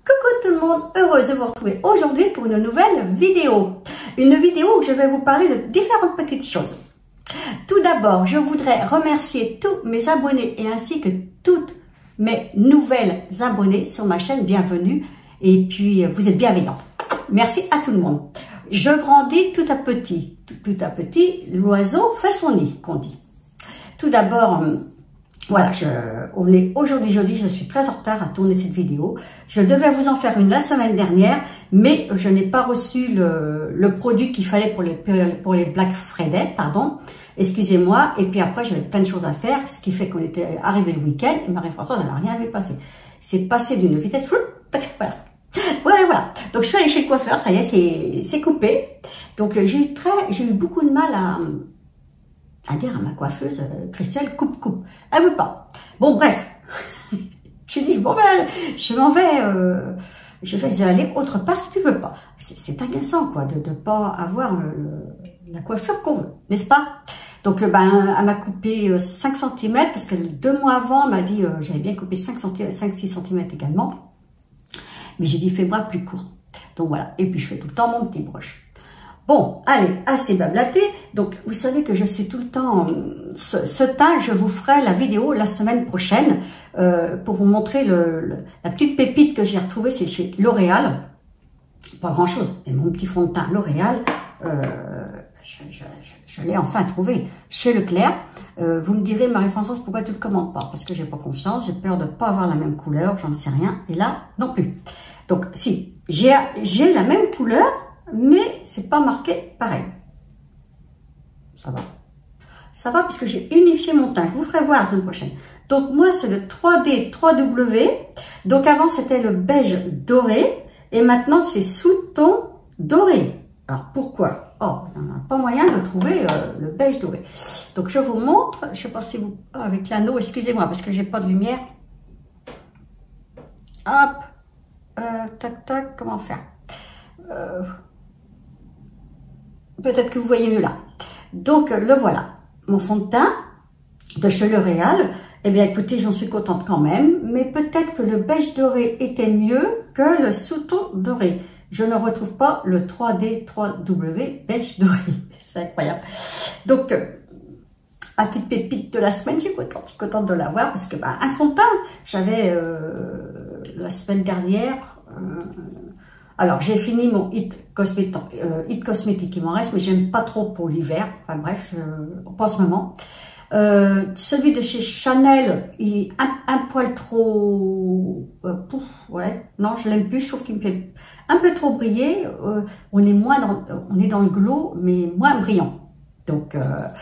Coucou tout le monde, heureuse de vous retrouver aujourd'hui pour une nouvelle vidéo. Une vidéo où je vais vous parler de différentes petites choses. Tout d'abord, je voudrais remercier tous mes abonnés et ainsi que toutes mes nouvelles abonnées sur ma chaîne. Bienvenue et puis vous êtes bienveillants. Merci à tout le monde. Je grandis tout à petit. Tout à petit, l'oiseau fait son nid, qu'on dit. Tout d'abord, voilà, on est aujourd'hui jeudi, je suis très en retard à tourner cette vidéo. Je devais vous en faire une la semaine dernière, mais je n'ai pas reçu le produit qu'il fallait pour les Black Friday, pardon. Excusez-moi. Et puis après, j'avais plein de choses à faire, ce qui fait qu'on était arrivé le week-end et Marie-Françoise n'a rien vu passer. C'est passé d'une vitesse, voilà. Voilà. Donc je suis allée chez le coiffeur, ça y est, c'est coupé. Donc j'ai eu beaucoup de mal à dire à ma coiffeuse, Christelle, coupe. Elle veut pas. Bon, bref. Je dis, bon, ben, je vais aller autre part si tu veux pas. C'est agaçant, quoi, de pas avoir la coiffure qu'on veut, n'est-ce pas? Donc, ben, elle m'a coupé 5 cm, parce que 2 mois avant, elle m'a dit, j'avais bien coupé 5-6 cm également. Mais j'ai dit, fais-moi plus court. Donc, voilà. Et puis, je fais tout le temps mon petit broche. Bon, allez, assez blablaté. Donc, vous savez que je suis tout le temps... Ce teint, je vous ferai la vidéo la semaine prochaine pour vous montrer la petite pépite que j'ai retrouvée. C'est chez L'Oréal. Pas grand-chose, mais mon petit fond de teint L'Oréal, je l'ai enfin trouvé chez Leclerc. Vous me direz, Marie-Françoise, pourquoi tu ne le commandes pas? Parce que j'ai pas confiance, j'ai peur de ne pas avoir la même couleur, j'en sais rien. Et là, non plus. Donc, si, j'ai la même couleur, mais c'est pas marqué pareil. Ça va puisque j'ai unifié mon teint. Je vous ferai voir la semaine prochaine. Donc moi c'est le 3D 3W. Donc avant c'était le beige doré et maintenant c'est sous-ton doré. Alors pourquoi? Oh, il n'y en a pas moyen de trouver le beige doré. Donc je vous montre. Je sais pas si vous avec l'anneau. Excusez-moi parce que j'ai pas de lumière. Hop. Tac. Comment faire? Peut-être que vous voyez mieux là. Donc, le voilà. Mon fond de teint de chez L'Oréal. Eh bien, écoutez, j'en suis contente quand même. Mais peut-être que le beige doré était mieux que le sous-ton doré. Je ne retrouve pas le 3D 3W beige doré. C'est incroyable. Donc, à petite pépite de la semaine, je suis contente de l'avoir. Parce que, un fond de teint, j'avais la semaine dernière... alors, j'ai fini mon Hit Cosmétique, il m'en reste, mais j'aime pas trop pour l'hiver. Enfin bref, pas en ce moment. Celui de chez Chanel, il est un poil trop... ouais, non, je l'aime plus, je trouve qu'il me fait un peu trop briller. On est dans le glow, mais moins brillant. Donc,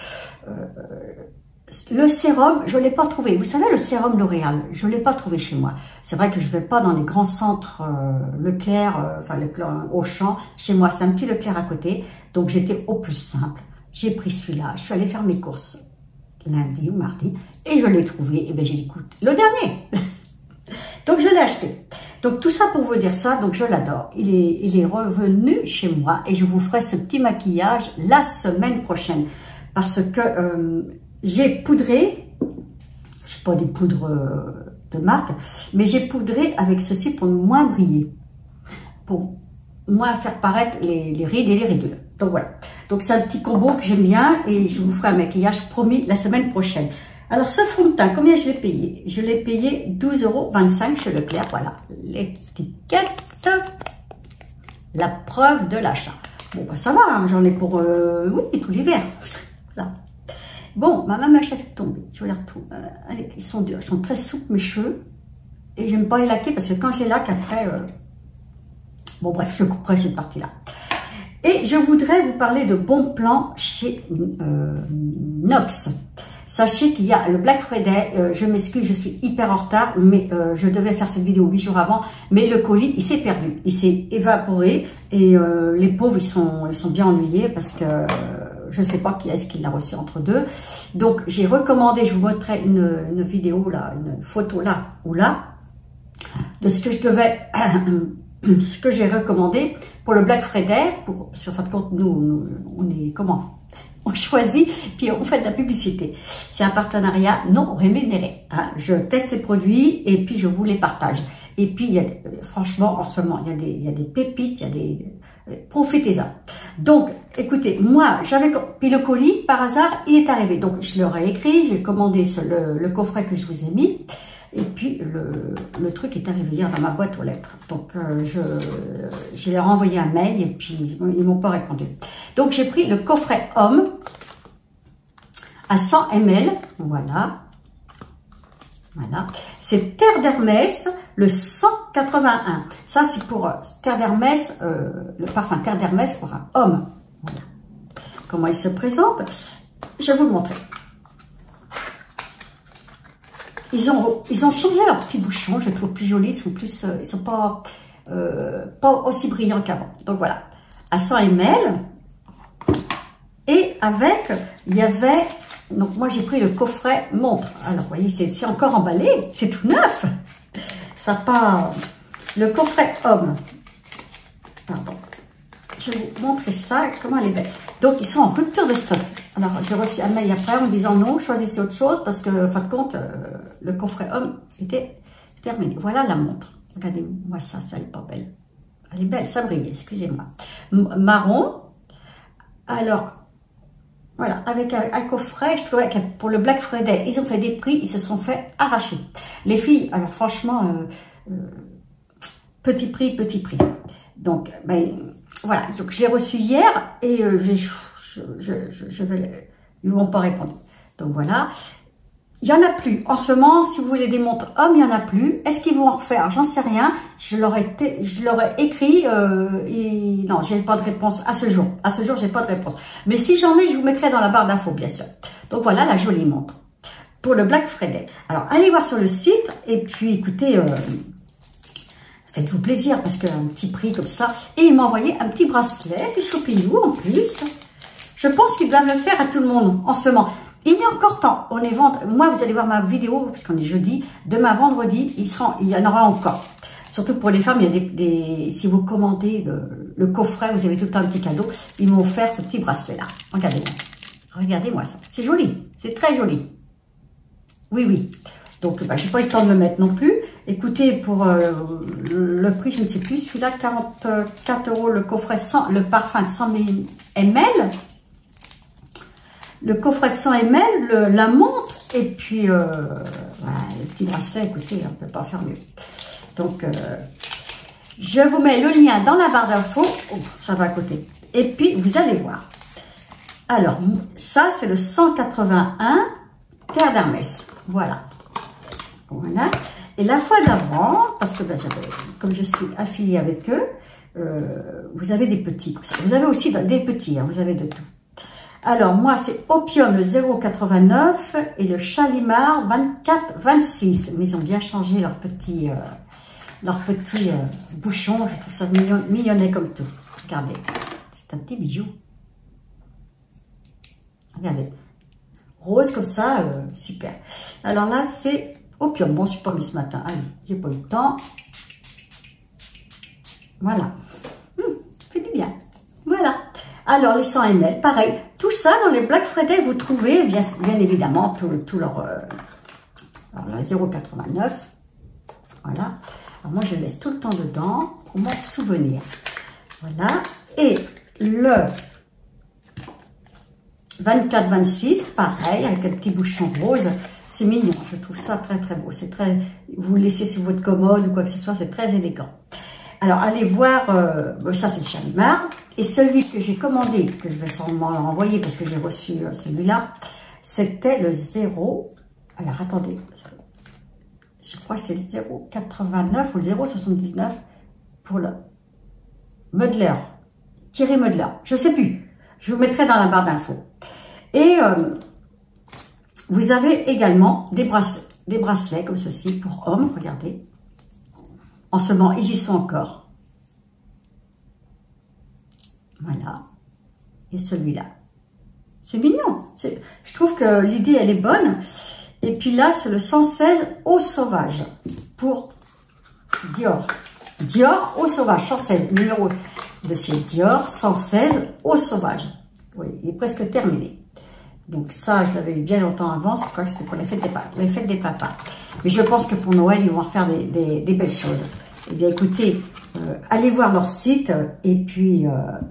le sérum, je ne l'ai pas trouvé. Vous savez, le sérum L'Oréal, je ne l'ai pas trouvé chez moi. C'est vrai que je ne vais pas dans les grands centres Leclerc, enfin Auchan. Chez moi, c'est un petit Leclerc à côté. Donc, j'étais au plus simple. J'ai pris celui-là. Je suis allée faire mes courses lundi ou mardi et je l'ai trouvé. Et bien, j'ai dit, écoute, le dernier. Donc, je l'ai acheté. Donc, tout ça pour vous dire ça. Donc, je l'adore. Il est revenu chez moi et je vous ferai ce petit maquillage la semaine prochaine. Parce que... j'ai poudré, je sais pas des poudres de marque, mais j'ai poudré avec ceci pour moins briller, pour moins faire paraître les rides et les ridules. Donc voilà, donc c'est un petit combo que j'aime bien et je vous ferai un maquillage promis la semaine prochaine. Alors ce fond de teint, combien je l'ai payé? Je l'ai payé 12,25 € chez Leclerc, voilà, l'étiquette, la preuve de l'achat. Bon bah ça va, hein, j'en ai pour, oui, tout l'hiver, voilà. Bon, ma maman m'a fait tomber. Je les retrouve. Ils sont durs, ils sont très souples mes cheveux. Et j'aime pas les laquer parce que quand j'ai laque après... bon bref, je couperai cette partie-là. Et je voudrais vous parler de bons plans chez Nox. Sachez qu'il y a le Black Friday. Je m'excuse, je suis hyper en retard. Mais je devais faire cette vidéo 8 jours avant. Mais le colis, il s'est perdu. Il s'est évaporé. Et les pauvres, ils sont bien ennuyés parce que... je ne sais pas qui est-ce qui l'a reçu entre deux. Donc, j'ai recommandé, je vous montrerai une vidéo là, une photo là ou là, de ce que je devais, ce que j'ai recommandé pour le Black Friday. Sur fin de compte, nous, on est, comment? On choisit, puis on fait de la publicité. C'est un partenariat non rémunéré. Hein. Je teste les produits et puis je vous les partage. Et puis, franchement, en ce moment, il y a des pépites, il y a des... Profitez-en. Donc, écoutez, moi, puis le colis, par hasard, il est arrivé. Donc, je leur ai écrit, j'ai commandé le coffret que je vous ai mis. Et puis, le truc est arrivé hier dans ma boîte aux lettres. Donc, je leur ai envoyé un mail et puis, ils m'ont pas répondu. Donc, j'ai pris le coffret homme à 100 ml. Voilà. Voilà. C'est Terre d'Hermès, le 181. Ça, c'est pour Terre d'Hermès, le parfum Terre d'Hermès pour un homme. Voilà. Comment il se présente? Je vais vous le montrer. Ils ont changé leurs petits bouchons, je les trouve plus jolis, ils sont pas aussi brillants qu'avant. Donc voilà, à 100 ml. Et avec, il y avait, donc moi j'ai pris le coffret montre. Alors vous voyez, c'est encore emballé, c'est tout neuf. Ça part, le coffret homme. Pardon. Je vais vous montrer ça, comment elle est belle. Donc, ils sont en rupture de stock. Alors, j'ai reçu un mail après en me disant non, choisissez autre chose parce que, en fin de compte, le coffret homme était terminé. Voilà la montre. Regardez-moi ça, ça elle est pas belle. Elle est belle, ça brille, excusez-moi. Marron. Alors, voilà, avec un coffret, je trouvais que pour le Black Friday, ils ont fait des prix, ils se sont fait arracher. Les filles, alors franchement, petit prix, petit prix. Donc, ben, voilà, donc j'ai reçu hier et ils ne m'ont pas répondu. Donc voilà, il n'y en a plus. En ce moment, si vous voulez des montres hommes, il n'y en a plus. Est-ce qu'ils vont en refaire? J'en sais rien. Je leur ai écrit et non, j'ai pas de réponse à ce jour. À ce jour, j'ai pas de réponse. Mais si j'en ai, je vous mettrai dans la barre d'infos, bien sûr. Donc voilà la jolie montre pour le Black Friday. Alors, allez voir sur le site et puis écoutez... faites-vous plaisir parce qu'un petit prix comme ça. Et il m'a envoyé un petit bracelet, des Chopinou en plus. Je pense qu'il doit le faire à tout le monde en ce moment. Il y a encore temps. On est vendredi. Moi, vous allez voir ma vidéo, puisqu'on est jeudi. Demain, vendredi, il y en aura encore. Surtout pour les femmes, il y a si vous commandez le coffret, vous avez tout le temps un petit cadeau. Ils m'ont offert ce petit bracelet-là. Regardez-moi. Regardez-moi ça. C'est joli. C'est très joli. Oui, oui. Donc, bah, j'ai pas eu le temps de le mettre non plus. Écoutez, pour le prix, je ne sais plus, celui-là, 44 €, le coffret le parfum de 100 ml. Le coffret de 100 ml, la montre, et puis, voilà, le petit bracelet, écoutez, on ne peut pas faire mieux. Donc, je vous mets le lien dans la barre d'infos. Oh, ça va à côté. Et puis, vous allez voir. Alors, ça, c'est le 181 Terre d'Hermès. Voilà. Voilà. Et la fois d'avant, parce que ben, comme je suis affiliée avec eux, vous avez des petits. Vous avez aussi des petits, hein, vous avez de tout. Alors, moi, c'est Opium, le 0,89 et le Chalimar 24,26. Mais ils ont bien changé leur petit bouchon. Je trouve ça mignonnet comme tout. Regardez, c'est un petit bijou. Regardez. Rose comme ça, super. Alors là, c'est Opium. Bon, je suis pas mis ce matin. Allez, j'ai pas eu le temps. Voilà. Fait du bien. Voilà. Alors, les 100 ml, pareil. Tout ça, dans les Black Friday, vous trouvez, bien évidemment, tout leur... alors, là, 0,89. Voilà. Alors, moi, je laisse tout le temps dedans pour m'en souvenir. Voilà. Et le 24-26, pareil, avec un petit bouchon rose. C'est mignon. Je trouve ça très, très beau. C'est très... Vous le laissez sur votre commode ou quoi que ce soit, c'est très élégant. Alors, allez voir, ça c'est le Chalimar. Et celui que j'ai commandé, que je vais sûrement l'envoyer parce que j'ai reçu celui-là, c'était le 0. Alors, attendez. Je crois que c'est le 0,89 ou le 0,79 pour le Mudler. Thierry Mudler. Je ne sais plus. Je vous mettrai dans la barre d'infos. Et vous avez également des bracelets comme ceci pour hommes. Regardez. En ce moment, ils y sont encore. Voilà. Et celui-là. C'est mignon. Je trouve que l'idée, elle est bonne. Et puis là, c'est le 116 Eau Sauvage pour Dior. Dior Eau Sauvage, 116. Numéro de chez Dior, 116 Eau Sauvage. Oui, il est presque terminé. Donc ça, je l'avais eu bien longtemps avant. Je crois que c'était pour les fêtes des papas. Mais je pense que pour Noël, ils vont refaire des belles choses. Eh bien, écoutez, allez voir leur site. Et puis,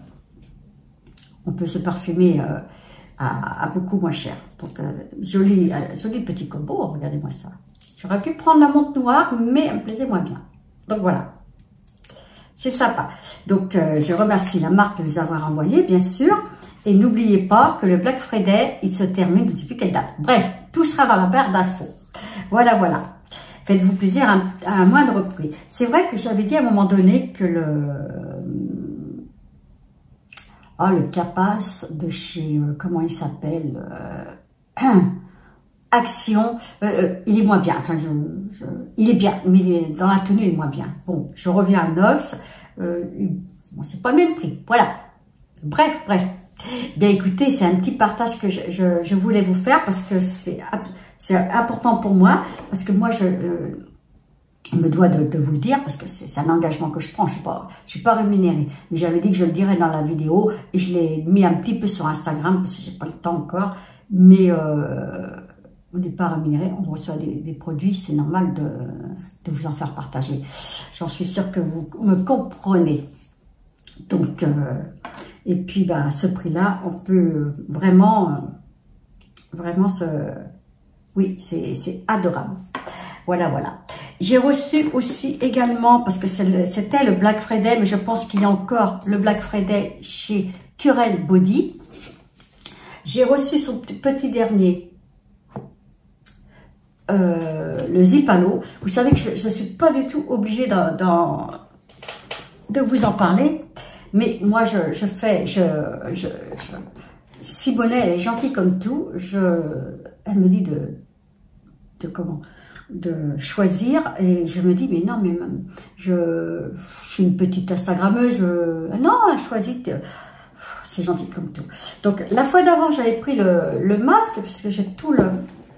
on peut se parfumer à beaucoup moins cher. Donc, joli petit combo. Regardez-moi ça. J'aurais pu prendre la montre noire, mais elle me plaisait moins bien. Donc, voilà. C'est sympa. Donc, je remercie la marque de nous avoir envoyé, bien sûr. Et n'oubliez pas que le Black Friday, il se termine, je ne sais plus quelle date. Bref, tout sera dans la barre d'infos. Voilà, voilà. Faites-vous plaisir à un moindre prix. C'est vrai que j'avais dit à un moment donné que le Capas de chez, comment il s'appelle, Action, il est moins bien. Enfin, il est bien, mais dans la tenue, il est moins bien. Bon, je reviens à Nox. Bon, c'est pas le même prix. Voilà. Bref. Bien écoutez, c'est un petit partage que je voulais vous faire parce que c'est important pour moi, parce que moi je me dois de vous le dire, parce que c'est un engagement que je prends, je suis pas rémunérée, mais j'avais dit que je le dirais dans la vidéo et je l'ai mis un petit peu sur Instagram parce que j'ai pas le temps encore, mais on n'est pas rémunéré, on reçoit des produits, c'est normal de vous en faire partager. J'en suis sûre que vous me comprenez. Donc, et puis, ben, ce prix-là, on peut vraiment oui, c'est adorable. Voilà. J'ai reçu aussi également, parce que c'était le Black Friday, mais je pense qu'il y a encore le Black Friday chez Curel Body. J'ai reçu son petit dernier, le Zipalo. Vous savez que je ne suis pas du tout obligée de vous en parler. Mais moi, Sibonnet, elle est gentille comme tout. Elle me dit de choisir. Et je me dis, mais non, mais je suis une petite Instagrammeuse. Non, elle choisit. C'est gentil comme tout. Donc, la fois d'avant, j'avais pris le masque, puisque j'ai tout le...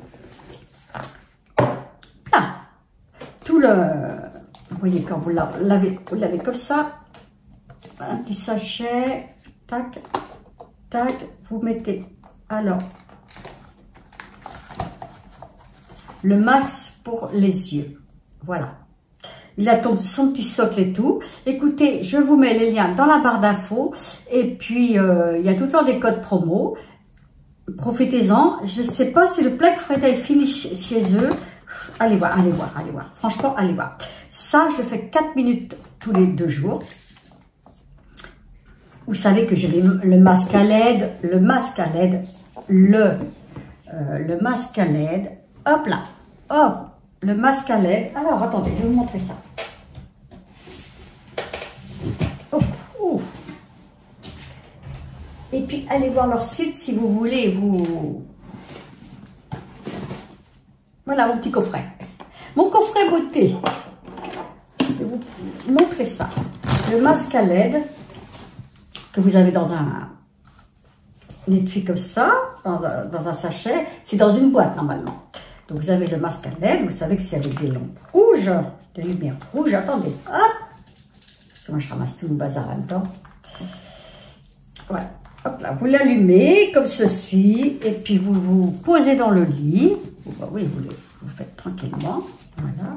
Là. Tout le... Vous voyez, quand vous l'avez comme ça. Un petit sachet, tac, tac, vous mettez, alors, le max pour les yeux, voilà. Il a son petit socle et tout. Écoutez, je vous mets les liens dans la barre d'infos, et puis, il y a tout le temps des codes promo, profitez-en. Je ne sais pas si le Black Friday finit chez eux, allez voir, franchement, allez voir. Ça, je fais 4 minutes tous les 2 jours. Vous savez que j'ai le masque à LED, le masque à LED, hop là, hop, le masque à LED. Alors, attendez, je vais vous montrer ça. Et puis, allez voir leur site si vous voulez Voilà mon petit coffret. Mon coffret beauté. Je vais vous montrer ça. Le masque à LED que vous avez dans un étui comme ça, dans un sachet. C'est dans une boîte normalement. Donc vous avez le masque à LED. Vous savez que c'est avec des lampes rouges, des lumières rouges. Attendez, hop. Parce que moi je ramasse tout mon bazar en même temps. Voilà. Hop là, vous l'allumez comme ceci. Et puis vous vous posez dans le lit. Oui, vous faites tranquillement. Voilà.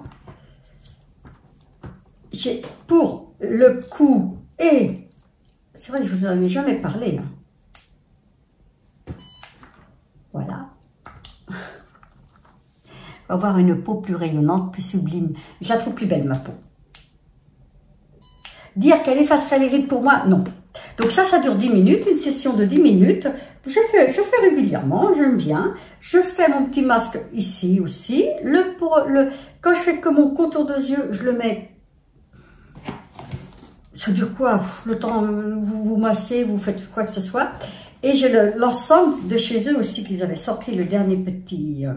Pour le cou et... C'est vrai que je vous en ai jamais parlé. Hein. Voilà. On va avoir une peau plus rayonnante, plus sublime. Je la trouve plus belle, ma peau. Dire qu'elle effacerait les rides pour moi, non. Donc ça dure 10 minutes, une session de 10 minutes. Je fais régulièrement, j'aime bien. Je fais mon petit masque ici aussi. Quand je fais que mon contour de yeux, je le mets. Ça dure quoi? Le temps, vous massez, vous faites quoi que ce soit. Et j'ai l'ensemble de chez eux aussi, qu'ils avaient sorti le dernier petit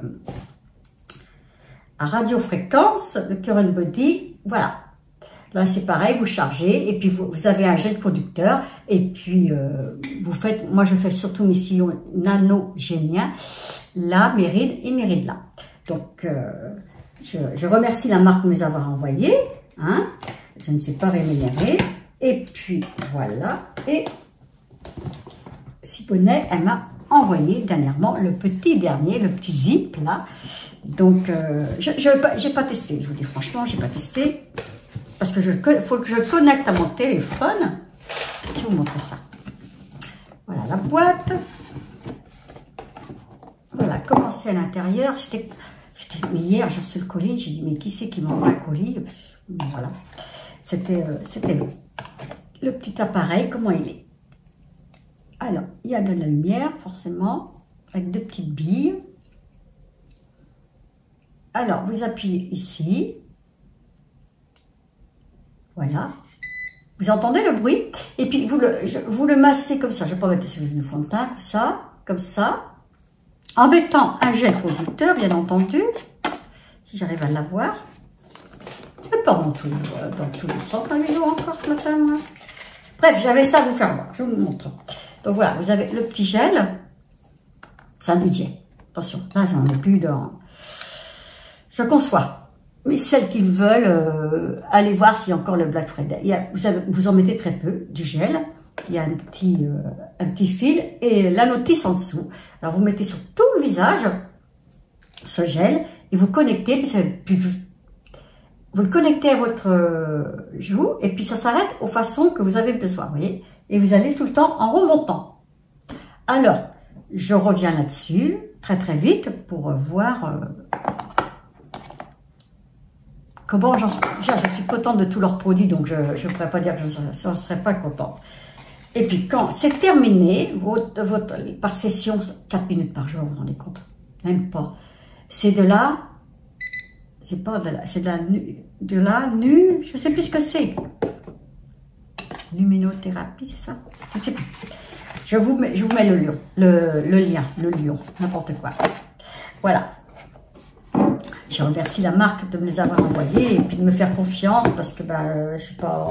à radiofréquence, le Curel Body. Voilà. Là, c'est pareil, vous chargez, et puis vous avez un gel conducteur, et puis vous faites, moi je fais surtout mes sillons nanogéniens, là, mes rides et mes rides là. Donc, je remercie la marque de nous avoir envoyé, hein. Je ne suis pas rémunérée. Et puis, voilà. Et Sibonnet, elle m'a envoyé dernièrement le petit dernier, le petit zip là. Donc, j'ai pas testé, je vous dis franchement, j'ai pas testé. Parce que faut que je connecte à mon téléphone. Je vais vous montrer ça. Voilà la boîte. Voilà comment c'est à l'intérieur. Mais hier, j'ai reçu le colis. J'ai dit, mais qui c'est qui m'envoie un colis? Voilà. C'était le petit appareil, comment il est. Alors, il y a de la lumière, forcément, avec deux petites billes. Alors, vous appuyez ici. Voilà. Vous entendez le bruit? Et puis, vous le massez comme ça. Je ne vais pas mettre sur une fond de teint, comme ça. En mettant un gel conducteur, bien entendu. Si j'arrive à l'avoir. Et pas dans tous les sens, ma vidéo encore ce matin, moi. Bref, j'avais ça à vous faire voir. Je vous montre. Donc voilà, vous avez le petit gel. C'est un budget. Attention, là, j'en ai plus dans... Je conçois. Mais celles qui veulent, allez voir s'il y a encore le Black Friday. Vous en mettez très peu, du gel. Il y a un petit fil et la notice en dessous. Alors, vous mettez sur tout le visage ce gel et vous connectez. Puis vous le connectez à votre joue et puis ça s'arrête aux façons que vous avez besoin, vous voyez. Et vous allez tout le temps en remontant. Alors, je reviens là-dessus très très vite pour voir... comment déjà, je suis contente de tous leurs produits, donc je ne pourrais pas dire que je ne serais pas contente. Et puis, quand c'est terminé, par session, 4 minutes par jour, vous vous rendez compte? Même pas. C'est de la... C'est pas de la... C'est de la nu... Je ne sais plus ce que c'est. Luminothérapie, c'est ça? Je ne sais plus. Je vous mets le lien, n'importe quoi. Voilà. Je remercie la marque de me les avoir envoyés et puis de me faire confiance parce que ben, je suis pas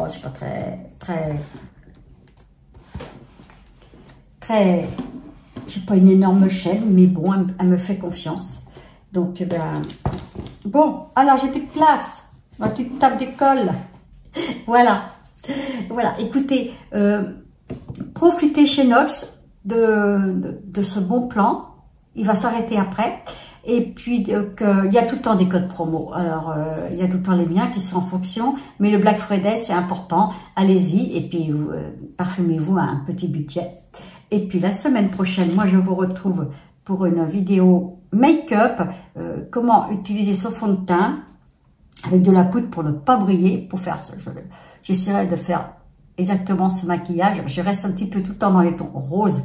j'ai pas une énorme chaîne, mais bon, elle me fait confiance. Donc ben bon, alors j'ai plus de place, ma petite table d'école. Voilà, écoutez, profitez chez Nox de ce bon plan. Il va s'arrêter après. Et puis, il y a tout le temps des codes promo. Alors, il y a tout le temps les miens qui sont en fonction. Mais le Black Friday, c'est important. Allez-y. Et puis, parfumez-vous à un petit budget. Et puis, la semaine prochaine, moi, je vous retrouve pour une vidéo make-up. Comment utiliser son fond de teint avec de la poudre pour ne pas briller. Pour faire ça, j'essaierai de faire exactement ce maquillage. Je reste un petit peu tout le temps dans les tons rose,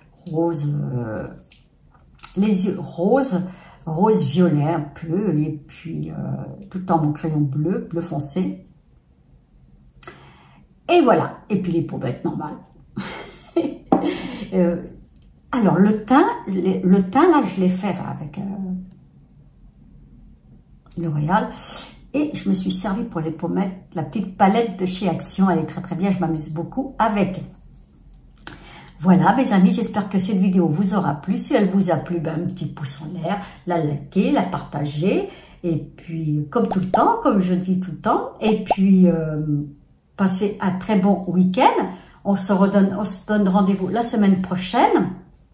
les yeux roses, rose violet un peu, et puis tout le temps mon crayon bleu foncé. Et voilà, et puis les pommettes normales. Alors le teint là je l'ai fait avec L'Oréal, et je me suis servi pour les pommettes, la petite palette de chez Action, elle est très très bien, je m'amuse beaucoup avec. Voilà mes amis, j'espère que cette vidéo vous aura plu. Si elle vous a plu, ben, un petit pouce en l'air, la liker, la partager. Et puis, comme tout le temps, comme je dis tout le temps, et puis, passez un très bon week-end. On se donne rendez-vous la semaine prochaine.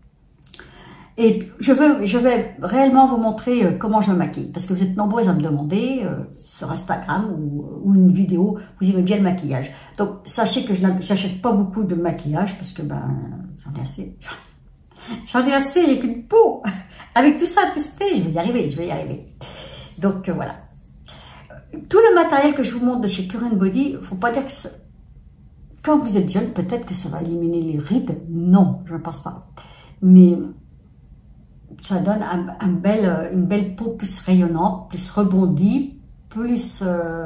Et je vais réellement vous montrer comment je me maquille. Parce que vous êtes nombreux à me demander sur Instagram ou une vidéo, vous aimez bien le maquillage. Donc, sachez que je n'achète pas beaucoup de maquillage parce que ben j'en ai assez. J'en ai assez, j'ai qu'une peau. Avec tout ça à tester, je vais y arriver. Donc, voilà. Tout le matériel que je vous montre de chez Pure & Body, il ne faut pas dire que quand vous êtes jeune, peut-être que ça va éliminer les rides. Non, je ne pense pas. Mais ça donne une belle peau plus rayonnante, plus rebondie, plus,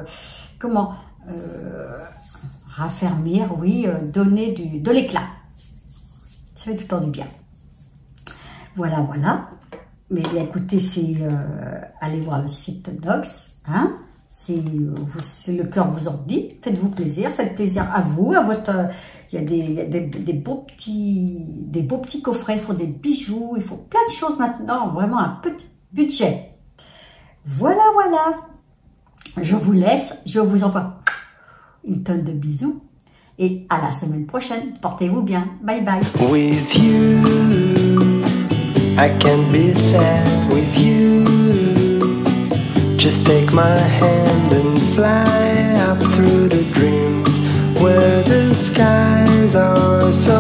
raffermir, oui, donner de l'éclat. Ça fait tout le temps du bien. Voilà. Mais bien, écoutez, allez voir le site Nox, hein. Si le cœur vous en dit, faites-vous plaisir, faites plaisir à vous, à votre... Il y a des beaux petits coffrets, il faut des bijoux, il faut plein de choses maintenant, vraiment un petit budget. Voilà. Je vous laisse, je vous envoie une tonne de bisous et à la semaine prochaine. Portez-vous bien. Bye bye. With you. I can't be sad with you. Just take my hand and fly up through the dreams where the skies are so